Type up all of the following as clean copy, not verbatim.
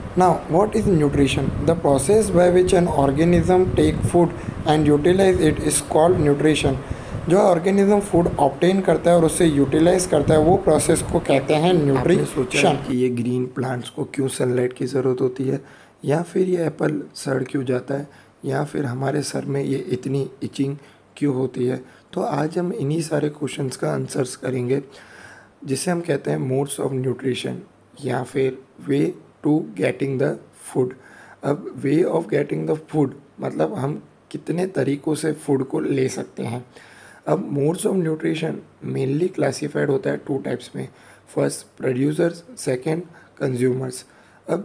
Now, what is nutrition? The process by which an organism take food and utilize it is called nutrition. जो organism food obtain करता है और उसे utilise करता है वो प्रोसेस को कहते हैं न्यूट्रिशन। सोचा है कि ये ग्रीन प्लांट्स को क्यों सनलाइट की ज़रूरत होती है, या फिर ये एप्पल सड़ क्यों जाता है, या फिर हमारे सर में ये इतनी इचिंग क्यों होती है। तो आज हम इन्हीं सारे क्वेश्चंस का आंसर्स करेंगे, जिसे हम कहते हैं मोड्स ऑफ न्यूट्रिशन या फिर way to getting the food. अब way of getting the food मतलब हम कितने तरीक़ों से फूड को ले सकते हैं। अब modes of nutrition mainly classified होता है टू टाइप्स में, फर्स्ट प्रोड्यूसर्स, सेकंड कंज्यूमर्स। अब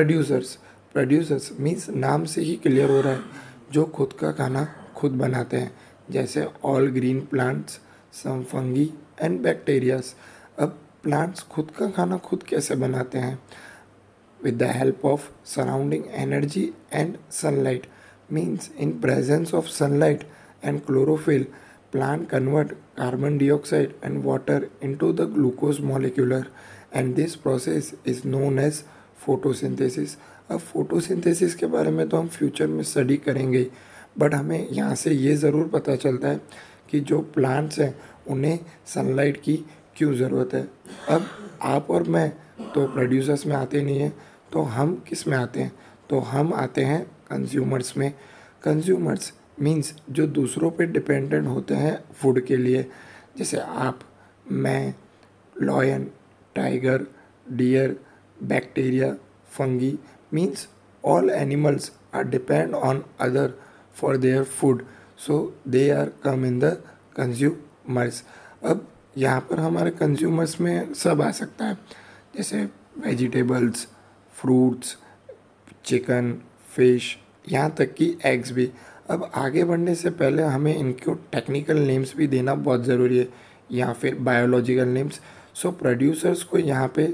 प्रोड्यूसर्स मीन्स नाम से ही क्लियर हो रहा है जो खुद का खाना खुद बनाते हैं, जैसे all green plants, some fungi and bacterias. अब प्लांट्स खुद का खाना खुद कैसे बनाते हैं? with the help of surrounding energy and sunlight, means in presence of sunlight and chlorophyll, plant convert carbon dioxide and water into the glucose molecule, and this process is known as photosynthesis. अब photosynthesis के बारे में तो हम future में study करेंगे ही, but हमें यहाँ से ये ज़रूर पता चलता है कि जो प्लांट्स हैं उन्हें सनलाइट की क्यों ज़रूरत है। अब आप और मैं तो प्रोड्यूसर्स में आते नहीं हैं, तो हम किस में आते हैं? तो हम आते हैं कंज्यूमर्स में। कंज्यूमर्स मींस जो दूसरों पे डिपेंडेंट होते हैं फूड के लिए, जैसे आप, मैं, lion, tiger, deer, bacteria, fungi, means all animals are depend on other for their food, so they are come in the consumers. अब यहाँ पर हमारे कंज्यूमर्स में सब आ सकता है, जैसे वेजिटेबल्स, फ्रूट्स, चिकन, फिश, यहाँ तक कि एग्स भी। अब आगे बढ़ने से पहले हमें इनको टेक्निकल नेम्स भी देना बहुत ज़रूरी है, या फिर बायोलॉजिकल नेम्स। सो प्रोड्यूसर्स को यहाँ पे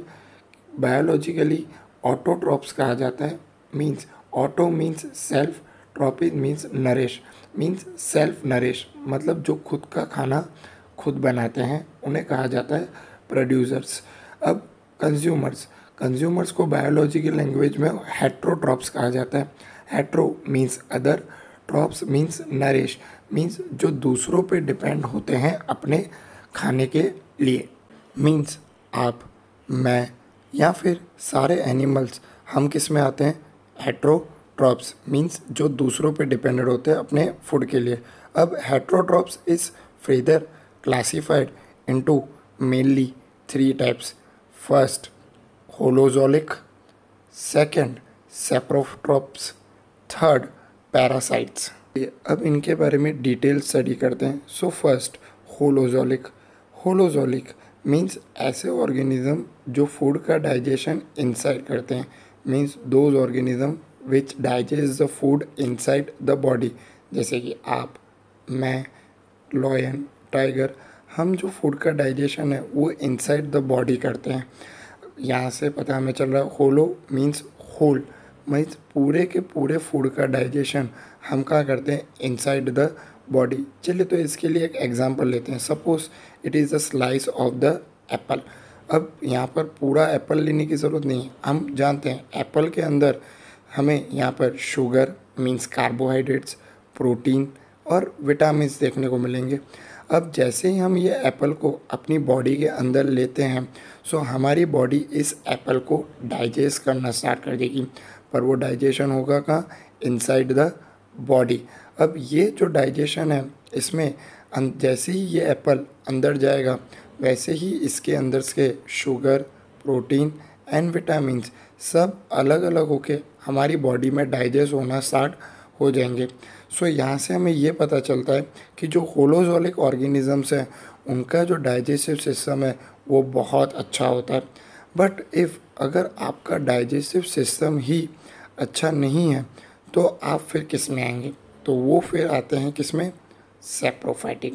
बायोलॉजिकली ऑटोट्रॉप्स कहा जाता है। Means auto means self, tropic means nourish, means self nourish, मतलब जो खुद का खाना खुद बनाते हैं उन्हें कहा जाता है प्रोड्यूसर्स। अब कंज्यूमर्स को बायोलॉजिकल लैंग्वेज में हेट्रोट्रॉप्स कहा जाता है। Hetero means other, trophs means nourish, means जो दूसरों पे डिपेंड होते हैं अपने खाने के लिए। मीन्स आप, मैं या फिर सारे एनिमल्स, हम किस में आते हैं? हेट्रोट्रॉप्स मीन्स जो दूसरों पे डिपेंडेंट होते हैं अपने फूड के लिए। अब heterotrophs is further classified into mainly three types. First, holozoic, second, saprotrophs, third, parasites. अब इनके बारे में डिटेल स्टडी करते हैं। सो फर्स्ट, होलोजोलिक मीन्स ऐसे ऑर्गेनिज्म जो फूड का डाइजेशन इनसाइड करते हैं, means those organism which digest the food inside the body, जैसे कि आप, मैं, लॉयन, टाइगर, हम जो फूड का डाइजेशन है वो इनसाइड द बॉडी करते हैं। यहाँ से पता हमें चल रहा है होलो मीन्स होल, मीन्स पूरे के पूरे फूड का डाइजेशन हम क्या करते हैं? Inside the body. चलिए तो इसके लिए एक एग्जांपल लेते हैं। Suppose it is the slice of the apple. अब यहाँ पर पूरा एप्पल लेने की ज़रूरत नहीं है, हम जानते हैं एप्पल के अंदर हमें यहाँ पर शुगर मीन्स कार्बोहाइड्रेट्स, प्रोटीन और विटामिन देखने को मिलेंगे। अब जैसे ही हम ये एप्पल को अपनी बॉडी के अंदर लेते हैं, सो हमारी बॉडी इस एप्पल को डाइजेस्ट करना स्टार्ट कर देगी, पर वो डाइजेशन होगा कहाँ? Inside the body. अब ये जो डाइजेशन है इसमें जैसे ही ये एप्पल अंदर जाएगा वैसे ही इसके अंदर से शुगर, प्रोटीन एंड विटामिन्स सब अलग अलग होके हमारी बॉडी में डाइजेस्ट होना स्टार्ट हो जाएंगे। सो यहाँ से हमें ये पता चलता है कि जो होलोजोलिक ऑर्गेनिजम्स हैं उनका जो डाइजेस्टिव सिस्टम है वो बहुत अच्छा होता है। बट इफ़ अगर आपका डाइजेस्टिव सिस्टम ही अच्छा नहीं है तो आप फिर किस में आएंगे? तो वो फिर आते हैं किस में? सेप्रोफाइटिक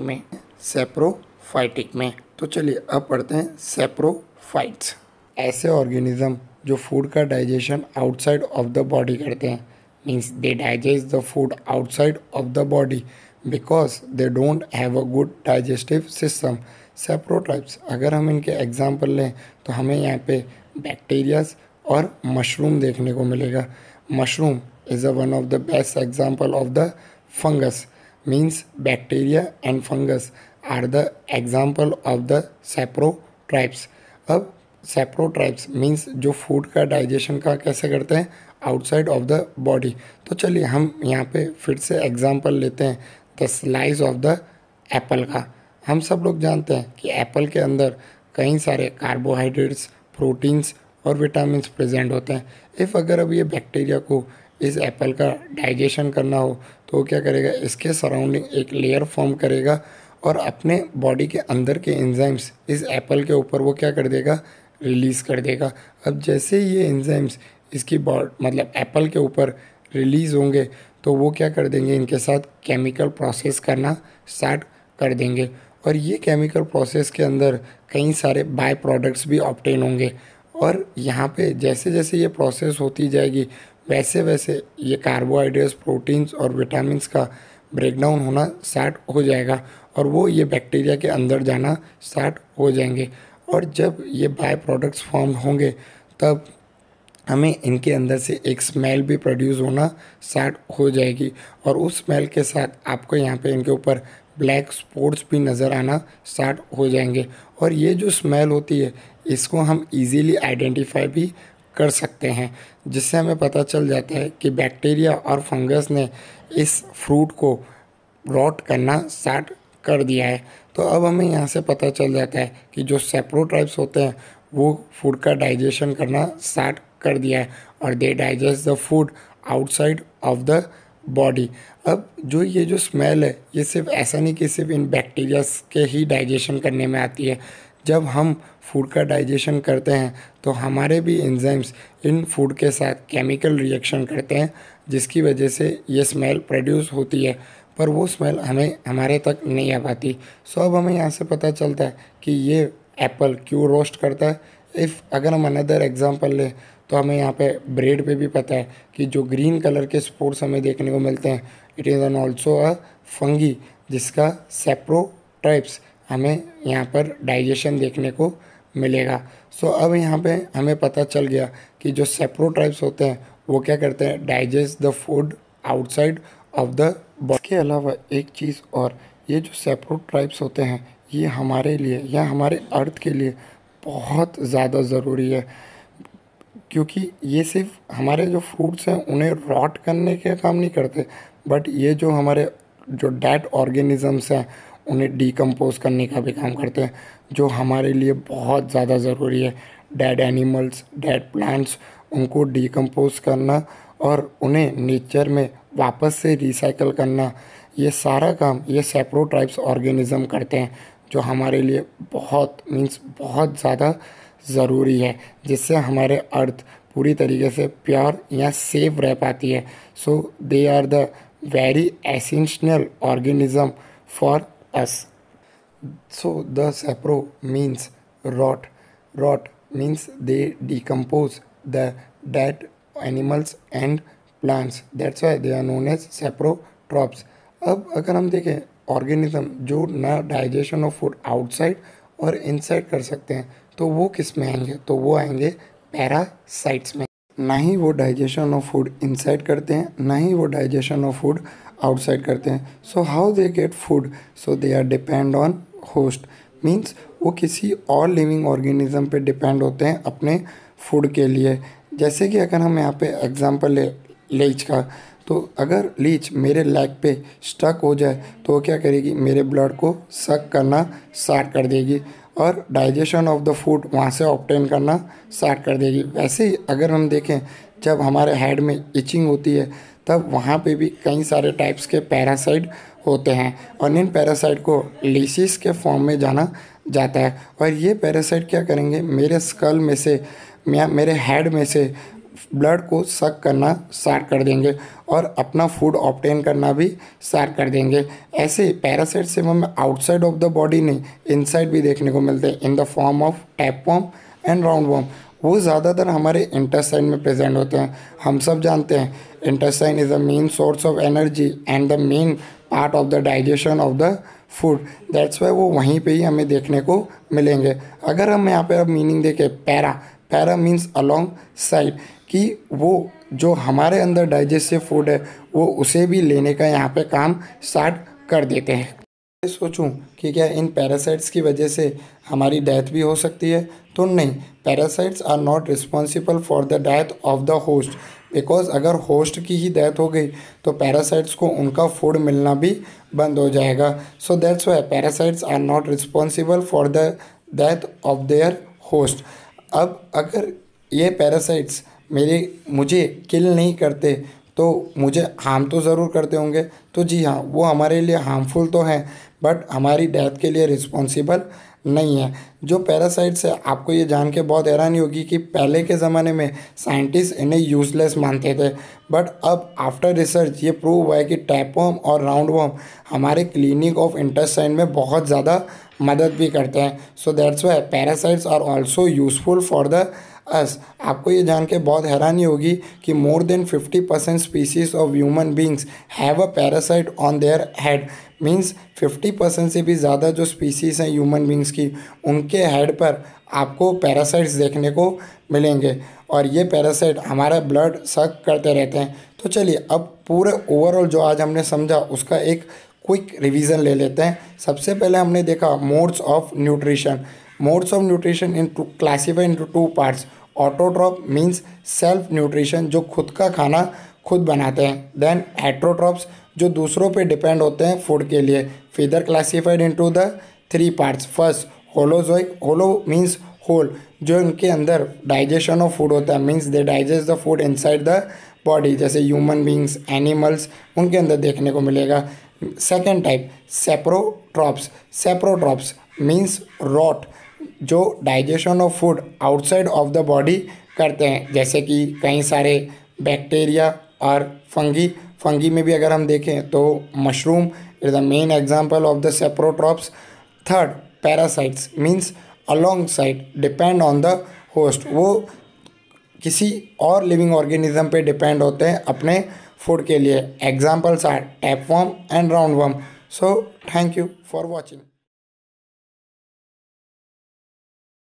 में। तो चलिए अब पढ़ते हैं सेप्रोफाइट्स। ऐसे ऑर्गेनिज्म जो फूड का digestion outside of the body करते हैं, means they digest the food outside of the body because they don't have a good digestive system. Saprotrophs, अगर हम इनके एग्जाम्पल लें तो हमें यहाँ पे बैक्टीरियाज और मशरूम देखने को मिलेगा। Mushroom is a one of the best example of the fungus, means bacteria and fungus are the example of the saprotrophs. अब सैप्रोट्राइब्स मीन्स जो फूड का डाइजेशन का कैसे करते हैं, आउटसाइड ऑफ द बॉडी। तो चलिए हम यहाँ पे फिर से एग्जांपल लेते हैं the slice of the apple का। हम सब लोग जानते हैं कि एप्पल के अंदर कई सारे कार्बोहाइड्रेट्स, प्रोटीन्स और विटामिन्स प्रेजेंट होते हैं। इफ़ अगर अब ये बैक्टीरिया को इस एप्पल का डाइजेशन करना हो तो वो क्या करेगा, इसके सराउंडिंग एक लेयर फॉर्म करेगा और अपने बॉडी के अंदर के एंजाइम्स इस एप्पल के ऊपर वो क्या कर देगा, रिलीज़ कर देगा। अब जैसे ही ये एंजाइम्स इसकी मतलब एप्पल के ऊपर रिलीज़ होंगे तो वो क्या कर देंगे, इनके साथ केमिकल प्रोसेस करना स्टार्ट कर देंगे और ये केमिकल प्रोसेस के अंदर कई सारे बाय प्रोडक्ट्स भी ऑब्टेन होंगे। और यहाँ पे जैसे जैसे ये प्रोसेस होती जाएगी वैसे वैसे ये कार्बोहाइड्रेट्स, प्रोटीन्स और विटामिन्स का ब्रेकडाउन होना स्टार्ट हो जाएगा और वो ये बैक्टीरिया के अंदर जाना स्टार्ट हो जाएंगे। और जब ये बाय प्रोडक्ट्स फॉर्म होंगे तब हमें इनके अंदर से एक स्मेल भी प्रोड्यूस होना स्टार्ट हो जाएगी और उस स्मेल के साथ आपको यहाँ पे इनके ऊपर ब्लैक स्पॉट्स भी नज़र आना स्टार्ट हो जाएंगे। और ये जो स्मेल होती है इसको हम इजीली आइडेंटिफाई भी कर सकते हैं, जिससे हमें पता चल जाता है कि बैक्टीरिया और फंगस ने इस फ्रूट को रॉट करना स्टार्ट कर दिया है। तो अब हमें यहाँ से पता चल जाता है कि जो सैप्रोट्राइब्स होते हैं वो फूड का डाइजेशन करना स्टार्ट कर दिया है और they digest the food outside of the body. अब जो ये जो स्मेल है ये सिर्फ ऐसा नहीं कि सिर्फ इन बैक्टीरियाज के ही डाइजेशन करने में आती है। जब हम फूड का डाइजेशन करते हैं तो हमारे भी एंजाइम्स इन फूड के साथ केमिकल रिएक्शन करते हैं जिसकी वजह से ये स्मेल प्रोड्यूस होती है, पर वो स्मेल हमें हमारे तक नहीं आ पाती। सो अब हमें यहाँ से पता चलता है कि ये एप्पल क्यों रोस्ट करता है। इफ़ अगर हम अनदर एग्जांपल लें तो हमें यहाँ पे ब्रेड पे भी पता है कि जो ग्रीन कलर के स्पोर्स हमें देखने को मिलते हैं it is an also a fungi जिसका सैप्रोट्राइब्स हमें यहाँ पर डाइजेशन देखने को मिलेगा। सो अब यहाँ पे हमें पता चल गया कि जो सैप्रोट्राइब्स होते हैं वो क्या करते हैं, digest the food outside of the body. के अलावा एक चीज़ और, ये जो सैप्रोट्राइब्स होते हैं ये हमारे लिए या हमारे अर्थ के लिए बहुत ज़्यादा ज़रूरी है, क्योंकि ये सिर्फ हमारे जो फ्रूट्स हैं उन्हें रॉट करने के काम नहीं करते, बट ये जो हमारे जो डेड ऑर्गेनिजम्स हैं उन्हें डिकम्पोज करने का भी काम करते हैं, जो हमारे लिए बहुत ज़्यादा ज़रूरी है। डेड एनिमल्स, डेड प्लांट्स, उनको डिकम्पोज करना और उन्हें नेचर में वापस से रिसाइकल करना, ये सारा काम ये सैप्रोट्राइब्स ऑर्गेनिज़म करते हैं, जो हमारे लिए बहुत बहुत ज़्यादा ज़रूरी है, जिससे हमारे अर्थ पूरी तरीके से प्योर या सेफ रह पाती है। So they are the very essential organism for us. So the sapro means rot. Rot means they decompose the dead animals and plants. That's why they are known as saprotrophs. अब अगर हम देखें organism जो ना digestion of food outside और inside कर सकते हैं तो वो किस में आएंगे, तो वो आएंगे पैरासाइट्स में। ना ही वो डाइजेशन ऑफ फूड इनसाइड करते हैं, ना ही वो डाइजेशन ऑफ फूड आउटसाइड करते हैं। So how they get food, so they are depend on host, means वो किसी और लिविंग ऑर्गेनिज्म पे डिपेंड होते हैं अपने फूड के लिए। जैसे कि अगर हम यहाँ पे एग्जांपल ले लीच का, तो अगर लीच मेरे लेग पे स्टक हो जाए तो वो क्या करेगी, मेरे ब्लड को सक करना स्टार्ट कर देगी और डाइजेशन ऑफ द फूड वहाँ से ऑब्टेन करना स्टार्ट कर देगी। वैसे ही अगर हम देखें जब हमारे हेड में इचिंग होती है तब वहाँ पे भी कई सारे टाइप्स के पैरासाइट होते हैं और इन पैरासाइट को लीसिस के फॉर्म में जाना जाता है। और ये पैरासाइट क्या करेंगे, मेरे स्कल में से मेरे हेड में से ब्लड को सक करना स्टार्ट कर देंगे और अपना फूड ऑब्टेन करना भी स्टार्ट कर देंगे। ऐसे पैरासाइट से हमें आउटसाइड ऑफ द बॉडी नहीं, इनसाइड भी देखने को मिलते हैं in the form of tapeworm and roundworm. वो ज़्यादातर हमारे इंटेस्टाइन में प्रेजेंट होते हैं। हम सब जानते हैं intestine is the main source of energy and the main part of the digestion of the food, that's why वो वहीं पे ही हमें देखने को मिलेंगे। अगर हम यहाँ पे अब मीनिंग देखें para, para means alongside, कि वो जो हमारे अंदर डाइजेस्टिव फूड है वो उसे भी लेने का यहाँ पे काम स्टार्ट कर देते हैं। मैं सोचूं कि क्या इन पैरासाइट्स की वजह से हमारी डेथ भी हो सकती है, तो नहीं, parasites are not responsible for the death of the host, because अगर होस्ट की ही डेथ हो गई तो पैरासाइट्स को उनका फूड मिलना भी बंद हो जाएगा। So that's why parasites are not responsible for the death of their host. अब अगर ये पैरासाइट्स मुझे किल नहीं करते तो मुझे हार्म तो ज़रूर करते होंगे, तो जी हाँ, वो हमारे लिए हार्मफुल तो हैं बट हमारी डेथ के लिए रिस्पॉन्सिबल नहीं है। जो पैरासाइट्स है, आपको ये जान के बहुत हैरानी होगी कि पहले के ज़माने में साइंटिस्ट इन्हें यूज़लेस मानते थे, बट अब आफ्टर रिसर्च ये प्रूव हुआ है कि टैपवर्म और राउंडवर्म हमारे क्लीनिंग ऑफ इंटेस्टाइन में बहुत ज़्यादा मदद भी करते हैं। So that's why parasites are also useful for the us. आपको ये जान के बहुत हैरानी होगी कि more than 50% species of human beings have a parasite on their head, means 50% से भी ज़्यादा जो स्पीसीज़ हैं ह्यूमन बींग्स की, उनके हेड पर आपको पैरासाइट्स देखने को मिलेंगे और ये पैरासाइट हमारा ब्लड सक करते रहते हैं। तो चलिए अब पूरे ओवरऑल जो आज हमने समझा उसका एक क्विक रिवीजन ले लेते हैं। सबसे पहले हमने देखा modes of nutrition. Modes of nutrition in classified into two parts. Autotroph means self nutrition, जो खुद का खाना खुद बनाते हैं। देन हेट्रोट्रॉप्स, जो दूसरों पे डिपेंड होते हैं फूड के लिए। फिर classified into the three parts. First holozoic, holo means whole, जो इनके अंदर डाइजेशन ऑफ फूड होता है, means they digest the food inside the body, जैसे ह्यूमन बींग्स, एनिमल्स, उनके अंदर देखने को मिलेगा। Second type saprotrophs. Saprotrophs means rot, जो digestion of food outside of the body करते हैं, जैसे कि कई सारे बैक्टीरिया और फंगी। फंगी में भी अगर हम देखें तो mushroom is the main example of the saprotrophs. Third parasites means alongside depend on the host, वो किसी और लिविंग ऑर्गेनिज्म पे डिपेंड होते हैं अपने फूड के लिए। Examples are tapeworm and roundworm. So thank you for watching.